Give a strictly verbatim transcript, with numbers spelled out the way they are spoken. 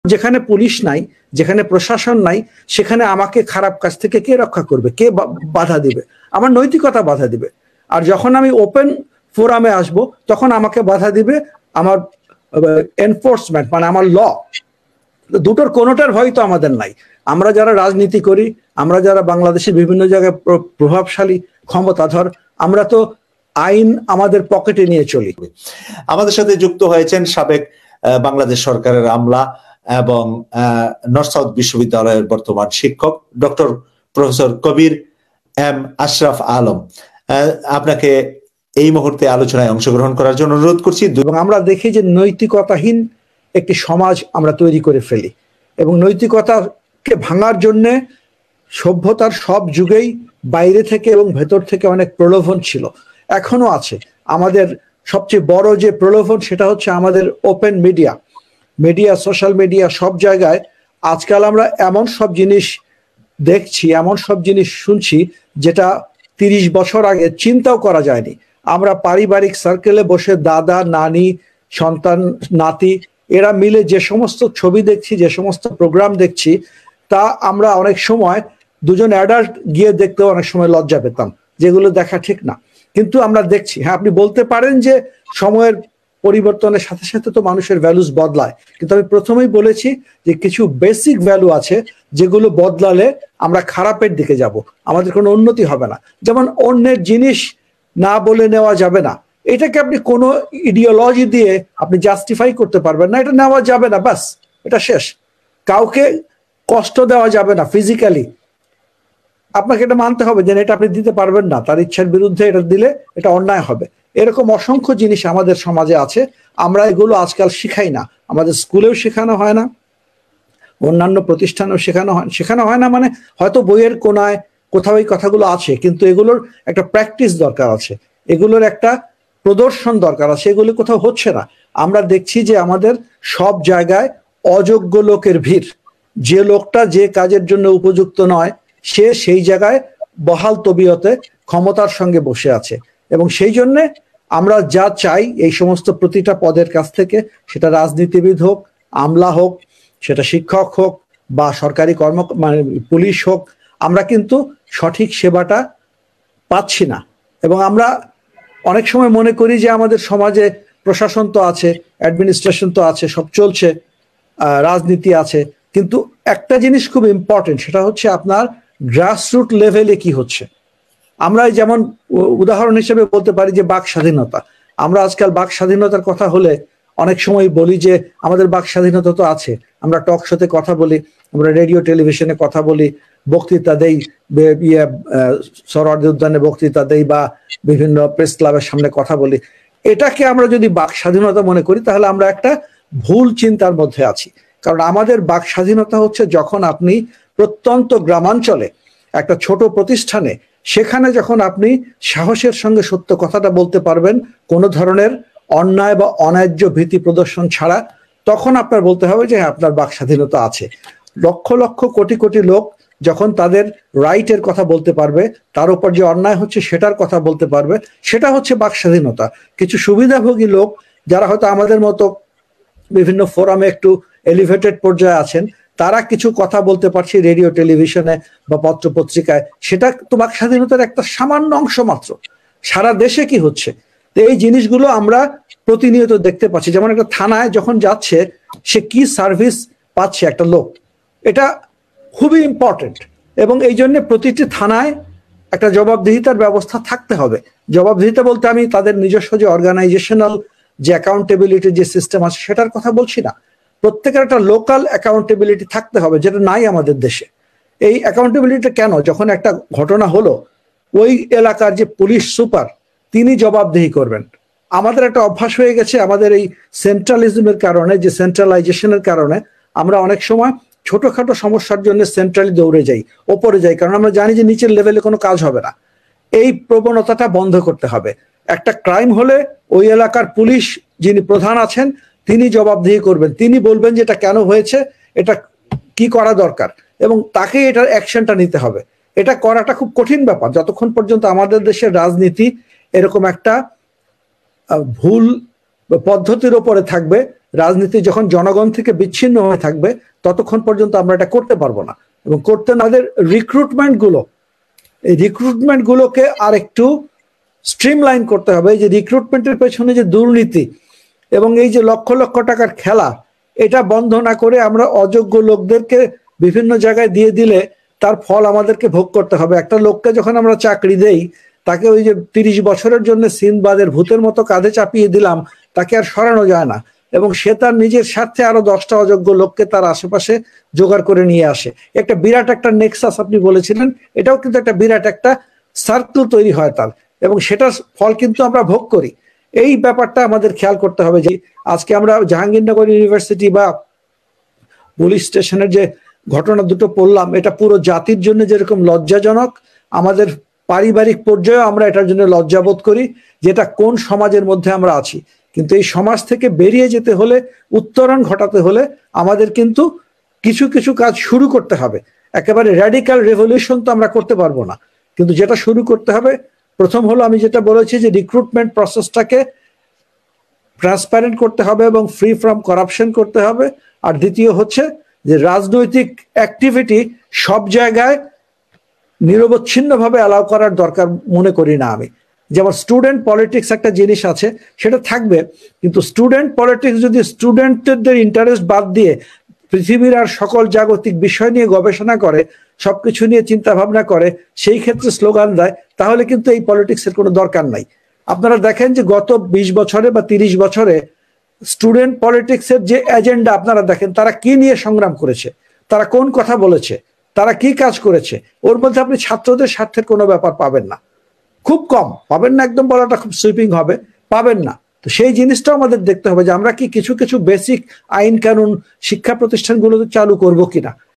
যেখানে পুলিশ নাই, যেখানে প্রশাসন নাই, সেখানে আমাকে খারাপ কাজ থেকে কে রক্ষা করবে, কে বাধা দিবে? আমার নৈতিকতা বাধা দিবে। আর যখন আমি ওপেন ফোরামে আসব, তখন আমাকে বাধা দিবে আমার এনফোর্সমেন্ট, মানে আমার ল। দুটোর কোনোটার ভয় তো আমাদের নাই। আমরা যারা রাজনীতি করি, আমরা যারা বাংলাদেশের বিভিন্ন জায়গায় প্রভাবশালী ক্ষমতাধর, আমরা তো আইন আমাদের পকেটে নিয়ে চলি। আমাদের সাথে যুক্ত হয়েছেন সাবেক বাংলাদেশ সরকারের আমলা এবং নর্থ সাউথ বিশ্ববিদ্যালয়ের বর্তমান শিক্ষক doctor professor Kabir M Ashraf Alam. আপনাকে এই মুহূর্তে আলোচনায় অংশগ্রহণ করার জন্য অনুরোধ করছি। এবং আমরা দেখি যে নৈতিকতাহীন একটি সমাজ আমরা তৈরি করে ফেলি, এবং নৈতিকতাকে ভাঙার জন্য সভ্যতার সব যুগেই বাইরে থেকে এবং ভেতর থেকে অনেক প্রলোভন ছিল, এখনো আছে। আমাদের সবচেয়ে বড় যে প্রলোভন, সেটা হচ্ছে আমাদের open media, media social media, সব জায়গায় আজকাল আমরা এমন সব জিনিস দেখছি, এমন সব জিনিস শুনছি, যেটা তিরিশ বছর আগে চিন্তাও করা যায়নি। আমরা পারিবারিক সার্কেলে বসে দাদা, নানি, সন্তান, নাতি এরা মিলে যে সমস্ত ছবি দেখছি, যে সমস্ত প্রোগ্রাম দেখছি, তা আমরা অনেক সময় দুজন অ্যাডাল্ট গিয়ে দেখতেও অনেক সময় লজ্জা পেতাম, যেগুলো দেখা ঠিক না, কিন্তু আমরা দেখছি। হ্যাঁ, আপনি বলতে পারেন যে সময়ের পরিবর্তনের সাথে সাথে তো মানুষের ভ্যালুস বদলায়, কিন্তু আমি প্রথমেই বলেছি যে কিছু বেসিক ভ্যালু আছে যেগুলো বদলালে আমরা খারাপের দিকে যাব, আমাদের কোনো উন্নতি হবে না। যেমন অন্যের জিনিস না বলে নেওয়া যাবে না, এটাকে আপনি কোনো ইডিওলজি দিয়ে আপনি জাস্টিফাই করতে পারবেন না, এটা নেওয়া যাবে না, বাস, এটা শেষ। কাউকে কষ্ট দেওয়া যাবে না ফিজিক্যালি, আপনাকে এটা মানতে হবে যে এটা আপনি দিতে পারবেন না, তার ইচ্ছার বিরুদ্ধে এটা দিলে এটা অন্যায় হবে। এরকম অসংখ্য জিনিস আমাদের সমাজে আছে, আমরা এগুলো আজকাল শিখাই না, আমাদের স্কুলেও শেখানো হয় না, অন্যান্য প্রতিষ্ঠানেও শেখানো হয় শেখানো হয় না মানে হয়তো বইয়ের কোনায় কোথাও এই কথাগুলো আছে, কিন্তু এগুলোর একটা প্র্যাকটিস দরকার আছে, এগুলোর একটা প্রদর্শন দরকার আছে, এগুলো কোথাও হচ্ছে না। আমরা দেখছি যে আমাদের সব জায়গায় অযোগ্য লোকের ভিড়, যে লোকটা যে কাজের জন্য উপযুক্ত নয়, সে সেই জায়গায় বহাল তবিয়তে ক্ষমতার সঙ্গে বসে আছে। এবং সেই জন্যে আমরা যা চাই এই সমস্ত প্রতিটা পদের কাছ থেকে, সেটা রাজনীতিবিদ হোক, আমলা হোক, সেটা শিক্ষক হোক বা সরকারি কর্ম মানে পুলিশ হোক, আমরা কিন্তু সঠিক সেবাটা পাচ্ছি না। এবং আমরা অনেক সময় মনে করি যে আমাদের সমাজে প্রশাসন তো আছে, অ্যাডমিনিস্ট্রেশন তো আছে, সব চলছে, রাজনীতি আছে, কিন্তু একটা জিনিস খুব ইম্পর্টেন্ট, সেটা হচ্ছে আপনার গ্রাসরুট লেভেলে কি হচ্ছে। আমরা যেমন উদাহরণ হিসেবে বলতে পারি যে বাক স্বাধীনতা, আমরা আজকাল বাক স্বাধীনতার কথা হলে অনেক সময় বলি যে আমাদের বাক স্বাধীনতা তো আছে, আমরা টক শোতে কথা বলি, আমরা রেডিও টেলিভিশনে কথা বলি, বক্তৃতা দেই, ইয়ে সরোয়ার্দী উদ্যানে বক্তৃতা দেই বা বিভিন্ন প্রেস ক্লাবের সামনে কথা বলি। এটাকে আমরা যদি বাক স্বাধীনতা মনে করি, তাহলে আমরা একটা ভুল চিন্তার মধ্যে আছি। কারণ আমাদের বাক স্বাধীনতা হচ্ছে যখন আপনি প্রত্যন্ত গ্রামাঞ্চলে একটা ছোট প্রতিষ্ঠানে, সেখানে যখন আপনি সাহসের সঙ্গে সত্য কথাটা বলতে পারবেন, কোনো ধরনের অন্যায় বা অন্যায্য ভীতি প্রদর্শন ছাড়া, তখন আপনার বলতে হবে যে আপনার বাক স্বাধীনতা আছে। লক্ষ লক্ষ কোটি কোটি লোক যখন তাদের রাইটের কথা বলতে পারবে, তার উপর যে অন্যায় হচ্ছে সেটার কথা বলতে পারবে, সেটা হচ্ছে বাক স্বাধীনতা। কিছু সুবিধাভোগী লোক যারা হয়তো আমাদের মতো বিভিন্ন ফোরামে একটু এলিভেটেড পর্যায়ে আছেন, তারা কিছু কথা বলতে পারছে রেডিও টেলিভিশনে বা পত্র পত্রিকায়, সেটা তো বাক স্বাধীনতার একটা সামান্য অংশ মাত্র। সারা দেশে কি হচ্ছে, তো এই জিনিসগুলো আমরা প্রতিনিয়ত দেখতে পাচ্ছি। যেমন একটা থানায় যখন যাচ্ছে, সে কি সার্ভিস পাচ্ছে একটা লোক, এটা খুবই ইম্পর্টেন্ট। এবং এই জন্য প্রতিটি থানায় একটা জবাবদিহিতার ব্যবস্থা থাকতে হবে। জবাবদিহিতা বলতে আমি তাদের নিজস্ব যে অর্গানাইজেশনাল যে অ্যাকাউন্টেবিলিটি যে সিস্টেম আছে সেটার কথা বলছি না, প্রত্যেকের একটা লোকাল অ্যাকাউন্টেবিলিটি থাকতে হবে, যেটা নাই আমাদের দেশে। এই অ্যাকাউন্টেবিলিটি কেন? যখন একটা ঘটনা হলো, ওই এলাকার যে পুলিশ সুপার তিনি জবাবদিহি করবেন। আমাদের একটা অভ্যাস হয়ে গেছে, আমাদের এই সেন্ট্রালিজমের কারণে, যে সেন্ট্রালাইজেশনের কারণে আমরা অনেক সময় ছোটখাটো সমস্যার জন্য সেন্ট্রালি দৌড়ে যাই, ওপরে যাই, কারণ আমরা জানি যে নিচের লেভেলে কোনো কাজ হবে না। এই প্রবণতাটা বন্ধ করতে হবে। একটা ক্রাইম হলে ওই এলাকার পুলিশ যিনি প্রধান আছেন তিনি জবাবদিহি করবেন, তিনি বলবেন যে এটা কেন হয়েছে, এটা কি করা দরকার, এবং তাকে এটার অ্যাকশনটা নিতে হবে। এটা করাটা খুব কঠিন ব্যাপার যতক্ষণ পর্যন্ত আমাদের দেশের রাজনীতি এরকম একটা ভুল পদ্ধতির ওপরে থাকবে রাজনীতি যখন জনগণ থেকে বিচ্ছিন্ন হয়ে থাকবে ততক্ষণ পর্যন্ত আমরা এটা করতে পারবো না। এবং করতে আমাদের রিক্রুটমেন্ট গুলো এই রিক্রুটমেন্ট গুলোকে আর একটু স্ট্রিমলাইন করতে হবে। যে রিক্রুটমেন্টের পেছনে যে দুর্নীতি এবং এই যে লক্ষ লক্ষ টাকার খেলা, এটা বন্ধ না করে আমরা অযোগ্য লোকদেরকে বিভিন্ন জায়গায় দিয়ে দিলে তার ফল আমাদেরকে ভোগ করতে হবে। একটা লোককে যখন আমরা চাকরি দেই, তাকে ওই যে তিরিশ বছরের জন্য সিনবাদের ভূতের মতো কাঁধে চাপিয়ে দিলাম, তাকে আর সরানো যায় না। এবং সে তার নিজের স্বার্থে আরো দশটা অযোগ্য লোককে তার আশেপাশে জোগাড় করে নিয়ে আসে। একটা বিরাট একটা নেক্সাস আপনি বলেছিলেন, এটাও কিন্তু একটা বিরাট একটা সার্কেল তৈরি হয় তার, এবং সেটার ফল কিন্তু আমরা ভোগ করি। এই ব্যাপারটা আমাদের খেয়াল করতে হবে যে আজকে আমরা জাহাঙ্গীরনগর ইউনিভার্সিটি বা পুলিশ স্টেশনের যে ঘটনা দুটো পড়লাম, এটা পুরো জাতির জন্য যেরকম লজ্জাজনক, আমাদের পারিবারিক পর্যায়ে আমরা এটার জন্য লজ্জাবোধ করি, যেটা কোন সমাজের মধ্যে আমরা আছি। কিন্তু এই সমাজ থেকে বেরিয়ে যেতে হলে, উত্তরণ ঘটাতে হলে আমাদের কিন্তু কিছু কিছু কাজ শুরু করতে হবে। একেবারে র্যাডিক্যাল রেভলিউশন তো আমরা করতে পারবো না, কিন্তু যেটা শুরু করতে হবে, প্রথম হলো আমি যেটা বলেছি যে রিক্রুটমেন্ট প্রসেসটাকে ট্রান্সপারেন্ট করতে হবে এবং ফ্রি ফ্রম করাপশন করতে হবে। আর দ্বিতীয় হচ্ছে যে রাজনৈতিক অ্যাক্টিভিটি সব জায়গায় নিরবচ্ছিন্নভাবে অ্যালাউ করার দরকার মনে করি না আমি। যেমন স্টুডেন্ট পলিটিক্স একটা জিনিস আছে, সেটা থাকবে, কিন্তু স্টুডেন্ট পলিটিক্স যদি স্টুডেন্টদের ইন্টারেস্ট বাদ দিয়ে পৃথিবীর আর সকল জাগতিক বিষয় নিয়ে গবেষণা করে, সবকিছু নিয়ে চিন্তা ভাবনা করে, সেই ক্ষেত্রে স্লোগান দেয়, তাহলে কিন্তু এই পলিটিক্সের কোনো দরকার নাই। আপনারা দেখেন যে গত বিশ বছরে বা তিরিশ বছরে স্টুডেন্ট পলিটিক্সের যে এজেন্ডা আপনারা দেখেন, তারা কি নিয়ে সংগ্রাম করেছে, তারা কোন কথা বলেছে, তারা কি কাজ করেছে, ওর মধ্যে আপনি ছাত্রদের স্বার্থের কোনো ব্যাপার পাবেন না, খুব কম পাবেন না, একদম বলাটা খুব সুইপিং হবে, পাবেন না। তো সেই জিনিসটাও আমাদের দেখতে হবে যে আমরা কি কিছু কিছু বেসিক আইন কানুন শিক্ষা প্রতিষ্ঠানগুলোতে চালু করবো কিনা।